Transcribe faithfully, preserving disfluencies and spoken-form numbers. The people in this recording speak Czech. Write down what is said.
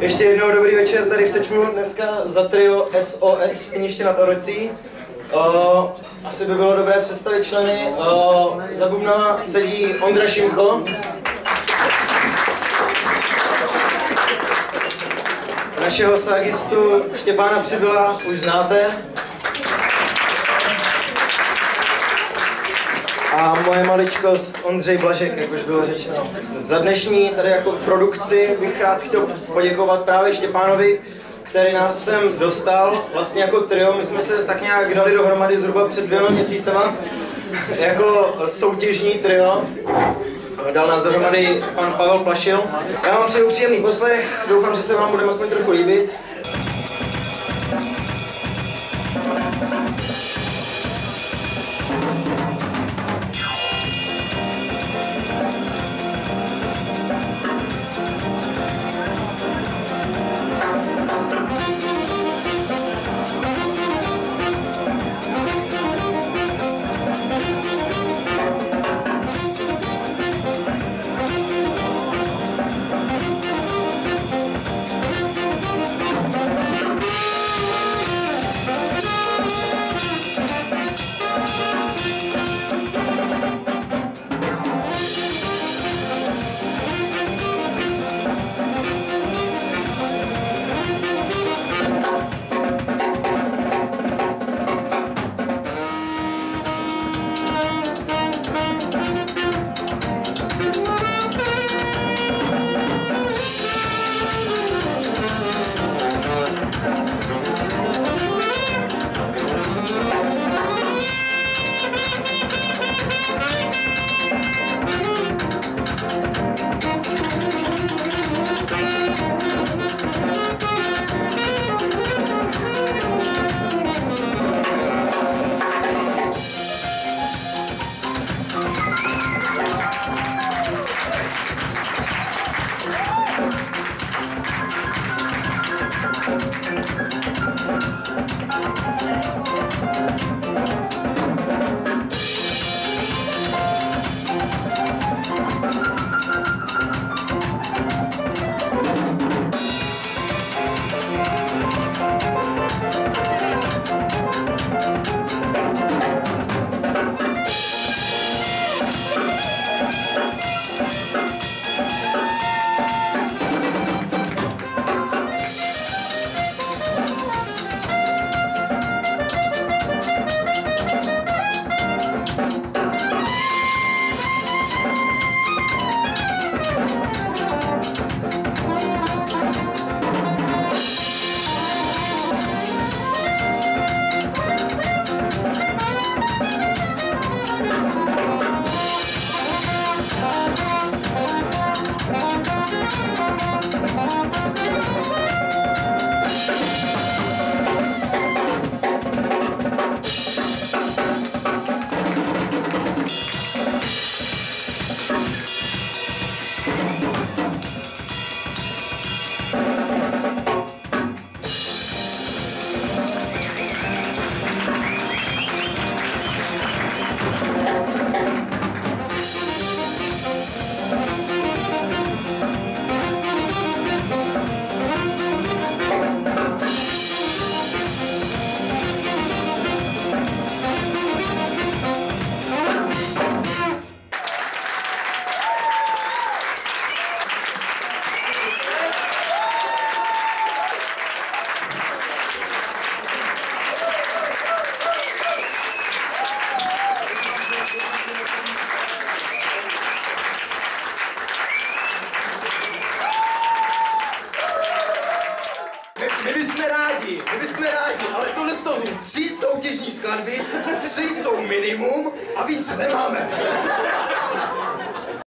Ještě jednou dobrý večer tady v Sečmu, dneska za trio S O S Stiniště nad Orlicí. Uh, asi by bylo dobré představit členy. Uh, za bubnama sedí Ondra Šimko. Našeho ságistu Štěpána Přibyla už znáte. A moje maličkost Ondřej Blažek, jak už bylo řečeno. Za dnešní tady jako produkci bych rád chtěl poděkovat právě Štěpánovi, který nás sem dostal vlastně jako trio. My jsme se tak nějak dali dohromady zhruba před dvěma měsícema jako soutěžní trio. Dal nás dohromady pan Pavel Plašil. Já vám přeju příjemný poslech, doufám, že se vám bude aspoň trochu líbit. My bychom rádi, my bychom rádi, ale tohle jsou tři soutěžní skladby, tři jsou minimum a víc nemáme.